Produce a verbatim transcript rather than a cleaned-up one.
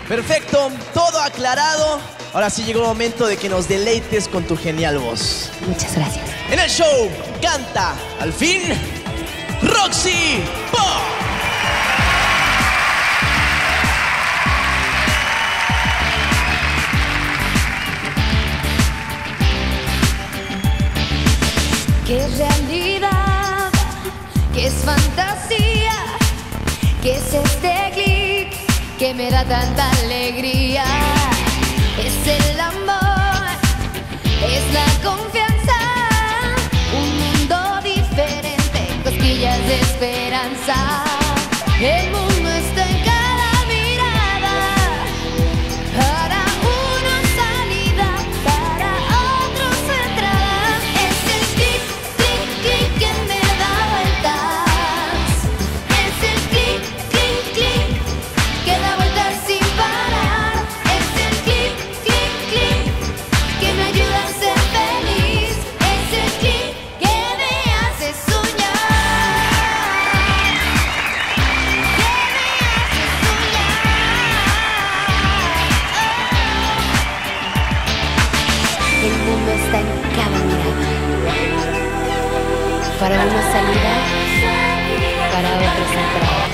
Perfecto, todo aclarado. Ahora sí llegó el momento de que nos deleites con tu genial voz. Muchas gracias. En el show canta, al fin, Roxy Pop. ¿Qué es realidad? ¿Qué es fantasía? ¿Qué es este clic que me da tanta alegría? Es el amor, es la confianza, un mundo diferente, cosquillas de esperanza. El mundo está en cada mirada, para unos salida, para otros entrada. Es el clic, clic, clic que me da vueltas. Es el clic, clic, clic que da vueltas sin parar. Es el clic, clic, clic que me ayuda a ser feliz. Es el clic que me hace soñar, que me hace soñar. El mundo está en cada mirada. Para unos salida, para otros entrada.